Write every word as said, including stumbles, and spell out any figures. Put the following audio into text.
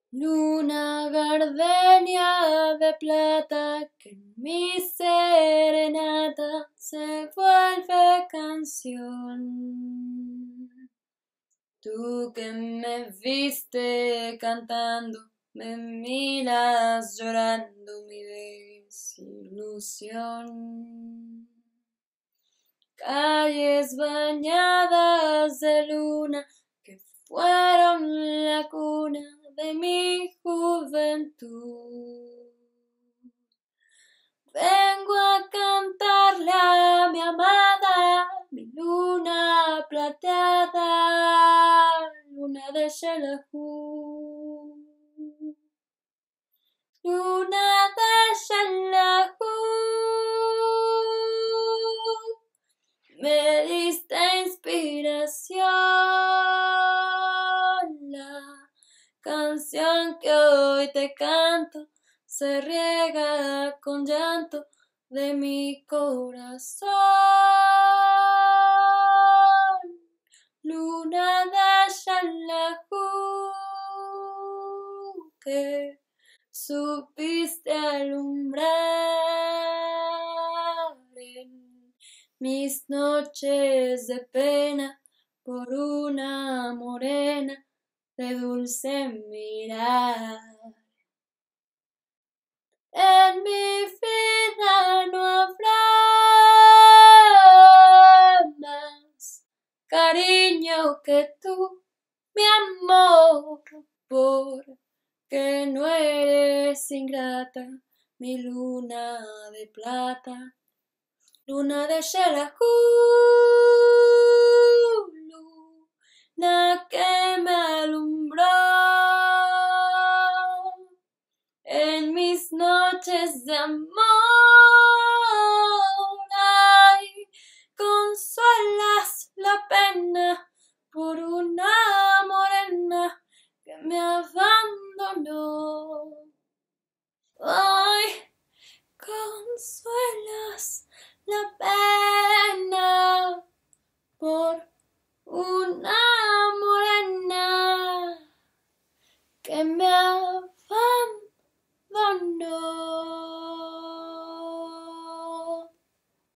Luna gardenia de plata que en mi serenata se vuelve canción. Tú que me viste cantando, me miras llorando mi desilusión. Calles bañadas de luna que fueron la cuna de mi juventud. Vengo a cantarle a mi amada, mi luna plateada, luna de Xelajú. Luna de Xelajú, me diste inspiración, la canción que hoy te canto se riega con llanto de mi corazón. Luna de Xelajú, que supiste alumbrar en mis noches de pena por una morena de dulce mirar. En mi vida no habrá más cariño que tú, mi amor, porque no eres ingrata, mi luna de plata, luna de Xelajú, luna que me alumbró en mis noches de amor